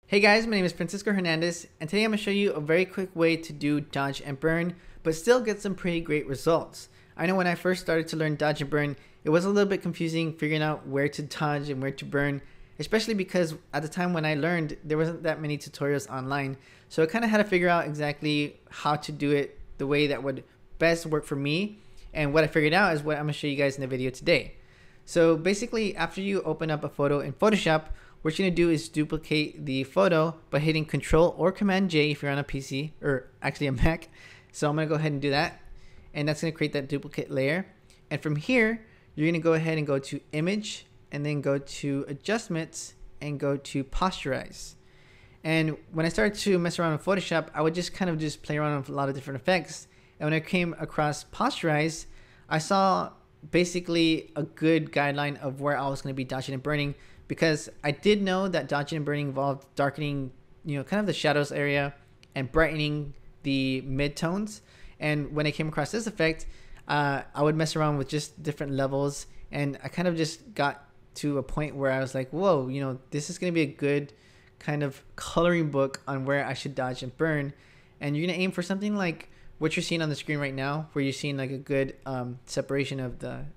Hey guys, my name is Francisco Hernandez, and today I'm going to show you a very quick way to do dodge and burn, but still get some pretty great results. I know when I first started to learn dodge and burn, it was a little bit confusing figuring out where to dodge and where to burn, especially because at the time when I learned, there wasn't that many tutorials online, so I kind of had to figure out exactly how to do it the way that would best work for me, and what I figured out is what I'm going to show you guys in the video today. So basically, after you open up a photo in Photoshop, what you're going to do is duplicate the photo by hitting Control or Command J if you're on a PC, or actually a Mac. So I'm going to go ahead and do that. And that's going to create that duplicate layer. And from here, you're going to go ahead and go to Image, and then go to Adjustments, and go to Posterize. And when I started to mess around with Photoshop, I would just kind of just play around with a lot of different effects. And when I came across Posterize, I saw basically a good guideline of where I was going to be dodging and burning, because I did know that dodging and burning involved darkening, kind of the shadows area and brightening the midtones. And when I came across this effect, I would mess around with just different levels, and I kind of just got to a point where I was like, whoa, this is going to be a good kind of coloring book on where I should dodge and burn. And you're going to aim for something like what you're seeing on the screen right now, where you're seeing like a good separation of the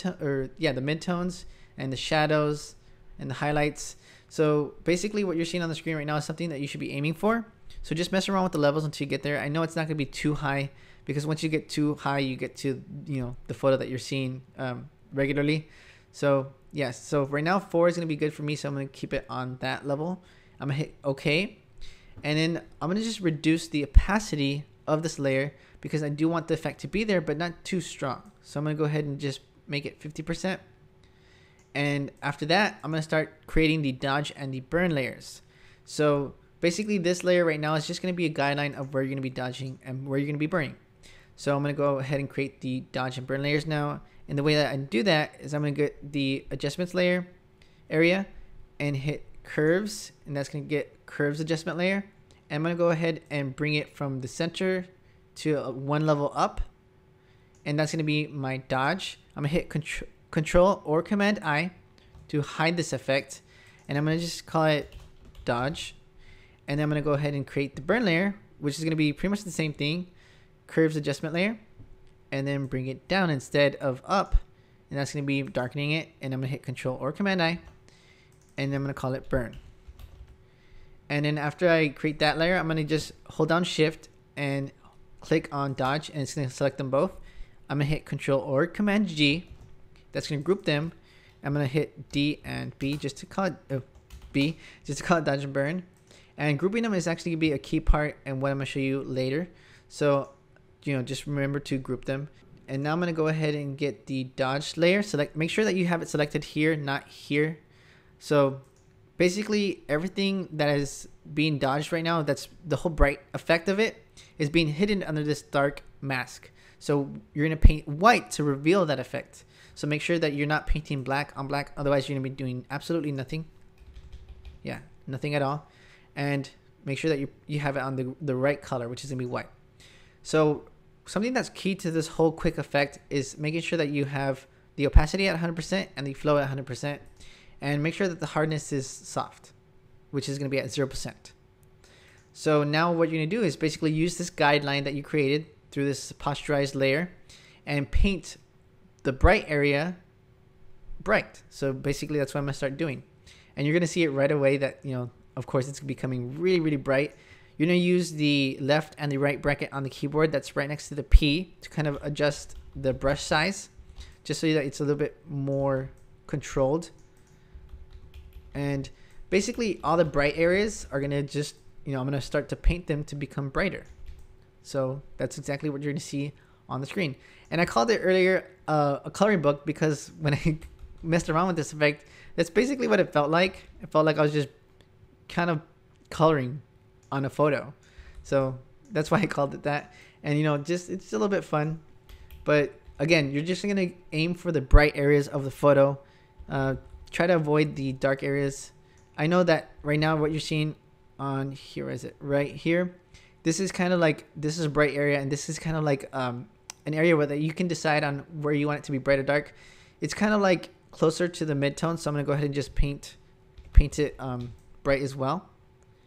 midtones and the shadows and the highlights. So basically what you're seeing on the screen right now is something that you should be aiming for. So just mess around with the levels until you get there. I know it's not going to be too high, because once you get too high, you get to the photo that you're seeing regularly. So yes, so right now 4 is going to be good for me, so I'm going to keep it on that level. I'm going to hit OK, and then I'm going to just reduce the opacity of this layer, because I do want the effect to be there but not too strong. So I'm going to go ahead and just make it 50%. And after that, I'm going to start creating the dodge and the burn layers. So basically this layer right now is just going to be a guideline of where you're going to be dodging and where you're going to be burning. So I'm going to go ahead and create the dodge and burn layers now. And the way that I do that is I'm going to get the adjustments layer area and hit curves, and that's going to get curves adjustment layer. And I'm going to go ahead and bring it from the center to one level up, and that's going to be my dodge. I'm going to hit Control or Command I to hide this effect, and I'm going to just call it dodge. And then I'm going to go ahead and create the burn layer, which is going to be pretty much the same thing, curves adjustment layer, and then bring it down instead of up, and that's going to be darkening it. And I'm going to hit Control or Command I, and then I'm going to call it burn. And then after I create that layer, I'm going to just hold down Shift and click on dodge, and it's going to select them both. I'm going to hit Control or Command G. That's going to group them. I'm going to hit D and B just to call it dodge and burn. And grouping them is actually going to be a key part and what I'm going to show you later. So, just remember to group them. And now I'm going to go ahead and get the dodge layer. Make sure that you have it selected here, not here. So basically everything that is being dodged right now, that's the whole bright effect of it, is being hidden under this dark mask. So you're going to paint white to reveal that effect. So make sure that you're not painting black on black, otherwise you're going to be doing absolutely nothing. Yeah, nothing at all. And make sure that you have it on the right color, which is going to be white. So something that's key to this whole quick effect is making sure that you have the opacity at 100% and the flow at 100%. And make sure that the hardness is soft, which is going to be at 0%. So now what you're going to do is basically use this guideline that you created through this posterized layer and paint the bright area bright. So basically that's what I'm going to start doing. And you're going to see it right away that, of course it's becoming really, really bright. You're going to use the left and the right bracket on the keyboard that's right next to the P to kind of adjust the brush size, just so that it's a little bit more controlled. And basically all the bright areas are going to just, I'm going to start to paint them to become brighter. So that's exactly what you're going to see on the screen. And I called it earlier a coloring book, because when I messed around with this effect, that's basically what it felt like. It felt like I was just kind of coloring on a photo. So that's why I called it that. And it's a little bit fun. But again, you're just going to aim for the bright areas of the photo. Try to avoid the dark areas. I know that right now what you're seeing on here, is it right here? This is kind of like, this is a bright area, and this is kind of like an area where that you can decide on where you want it to be bright or dark. It's kind of like closer to the midtone, so I'm going to go ahead and just paint it bright as well.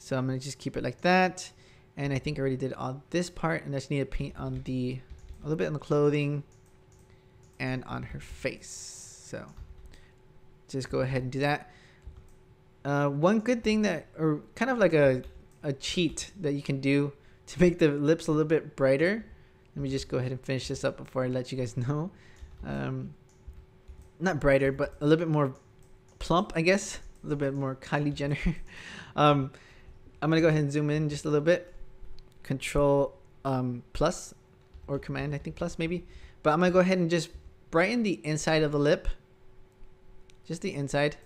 So I'm going to just keep it like that. And I think I already did all this part, and I just need to paint on a little bit on the clothing and on her face. So just go ahead and do that. One good thing that, or kind of like a cheat that you can do to make the lips a little bit brighter. Let me just go ahead and finish this up before I let you guys know. Not brighter, but a little bit more plump, I guess. A little bit more Kylie Jenner. I'm gonna go ahead and zoom in just a little bit. Control plus, or Command, I think plus maybe. But I'm gonna go ahead and just brighten the inside of the lip. Just the inside.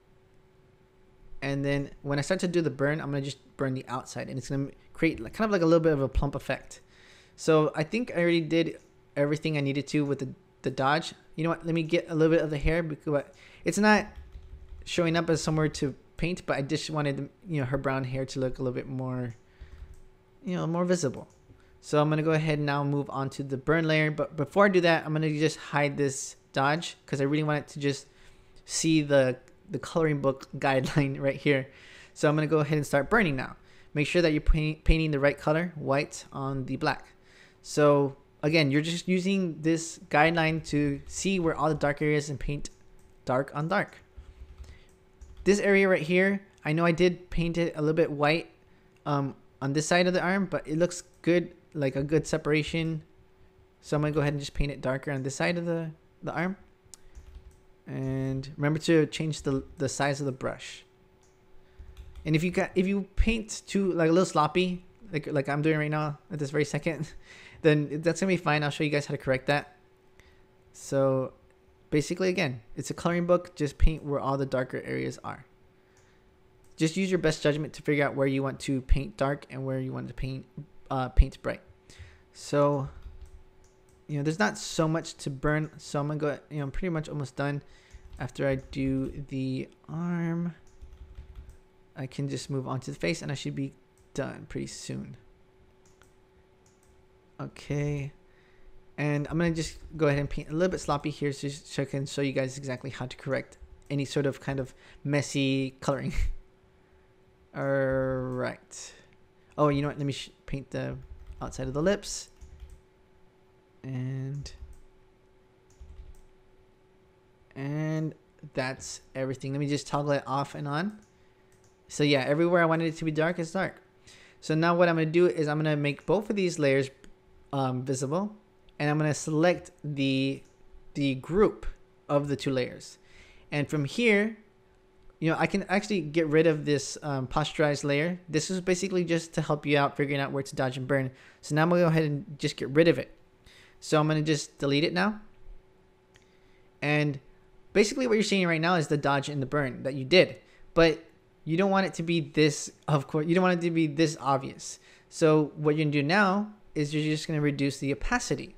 And then when I start to do the burn, I'm gonna just burn the outside, and it's gonna create kind of like a little bit of a plump effect. So I think I already did everything I needed to with the dodge. You know what? Let me get a little bit of the hair, because it's not showing up as somewhere to paint, but I just wanted, you know, her brown hair to look a little bit more, you know, more visible. So I'm gonna go ahead and now move on to the burn layer. But before I do that, I'm gonna just hide this dodge because I really want it to just see the coloring book guideline right here. So I'm gonna go ahead and start burning now. Make sure that you're painting the right color, white on the black. So again, you're just using this guideline to see where all the dark areas and paint dark on dark. This area right here, I know I did paint it a little bit white on this side of the arm, but it looks good, like a good separation. So I'm gonna go ahead and just paint it darker on this side of the arm. And remember to change the size of the brush. And if you paint too like a little sloppy, like I'm doing right now at this very second, then that's gonna be fine. I'll show you guys how to correct that. So basically, again, it's a coloring book. Just paint where all the darker areas are. Just use your best judgment to figure out where you want to paint dark and where you want to paint bright. So, you know, there's not so much to burn. So I'm gonna go, you know, I'm pretty much almost done. After I do the arm, I can just move on to the face, and I should be done pretty soon. Okay. And I'm going to just go ahead and paint a little bit sloppy here so I can show you guys exactly how to correct any sort of kind of messy coloring. Alright. Oh, you know what? Let me paint the outside of the lips. And that's everything. Let me just toggle it off and on. So yeah, everywhere I wanted it to be dark is dark. So now what I'm going to do is I'm going to make both of these layers visible. And I'm going to select the group of the two layers. And from here, you know, I can actually get rid of this posturized layer. This is basically just to help you out figuring out where to dodge and burn. So now I'm going to go ahead and just get rid of it. So I'm going to just delete it now. And basically what you're seeing right now is the dodge and the burn that you did. But you don't want it to be this, of course, you don't want it to be this obvious. So what you're going to do now is you're just going to reduce the opacity.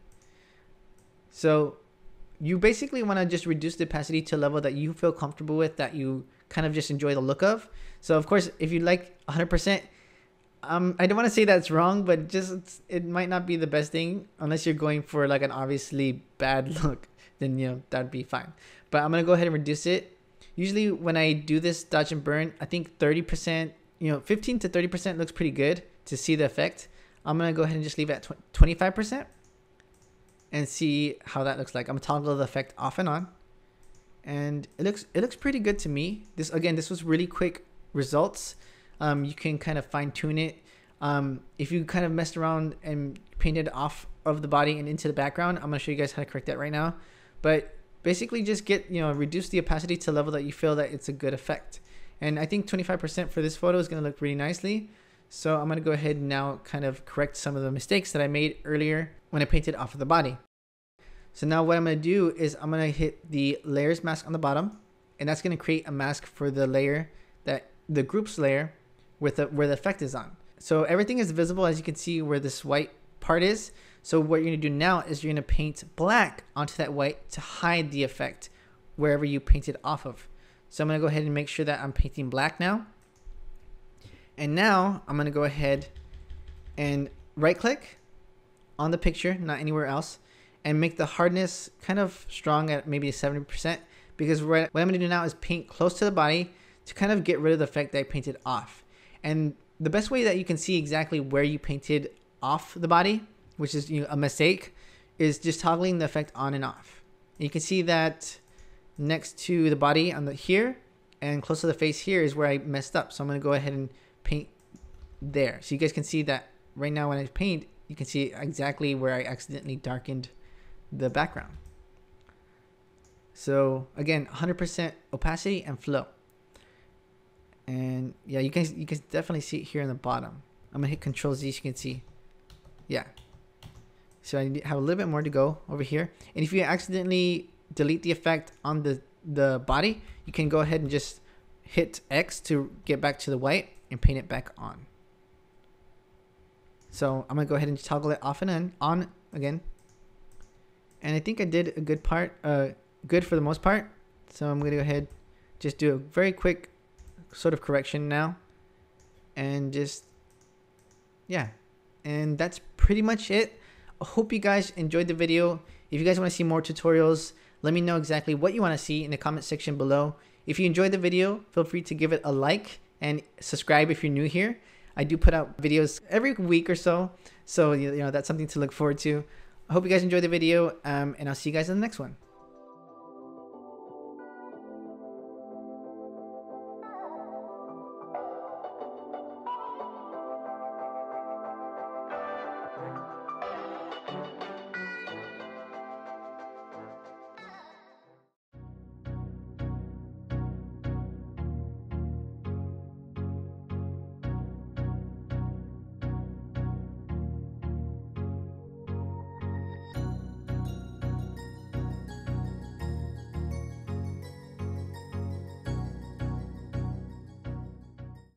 So you basically want to just reduce the opacity to a level that you feel comfortable with, that you kind of just enjoy the look of. So of course, if you like 100%, I don't want to say that's wrong, but just it might not be the best thing unless you're going for like an obviously bad look. Then, you know, that'd be fine. But I'm going to go ahead and reduce it. Usually when I do this dodge and burn, I think 30%, you know, 15 to 30% looks pretty good to see the effect. I'm going to go ahead and just leave it at 25% and see how that looks like. I'm going to toggle the effect off and on. And it looks pretty good to me. This was really quick results. You can kind of fine tune it. If you kind of messed around and painted off of the body and into the background, I'm going to show you guys how to correct that right now. But basically just reduce the opacity to a level that you feel that it's a good effect. And I think 25% for this photo is going to look really nicely. So I'm going to go ahead and now kind of correct some of the mistakes that I made earlier when I painted off of the body. So now what I'm going to do is I'm going to hit the layers mask on the bottom, and that's going to create a mask for the layer, that the groups layer with where the effect is on. So everything is visible, as you can see where this white part is. So what you're going to do now is you're going to paint black onto that white to hide the effect wherever you painted off of. So I'm going to go ahead and make sure that I'm painting black now. And now I'm going to go ahead and right click on the picture, not anywhere else, and make the hardness kind of strong at maybe 70%, because what I'm going to do now is paint close to the body to kind of get rid of the effect that I painted off. And the best way that you can see exactly where you painted off the body, which is a mistake, is just toggling the effect on and off. You can see that next to the body on the here and close to the face here is where I messed up. So I'm going to go ahead and paint there. So you guys can see that right now when I paint, you can see exactly where I accidentally darkened the background. So again, 100% opacity and flow. And yeah, you can definitely see it here in the bottom. I'm gonna hit Control Z so you can see. Yeah. So I have a little bit more to go over here. And if you accidentally delete the effect on the body, you can go ahead and just hit X to get back to the white and paint it back on. So I'm gonna go ahead and toggle it off and on again. And I think I did a good part, good for the most part. So I'm gonna go ahead, just do a very quick sort of correction now, and just, yeah, and that's pretty much it. I hope you guys enjoyed the video. If you guys want to see more tutorials, let me know exactly what you want to see in the comment section below. If you enjoyed the video, feel free to give it a like and subscribe if you're new here. I do put out videos every week or so, so that's something to look forward to. I hope you guys enjoyed the video, and I'll see you guys in the next one.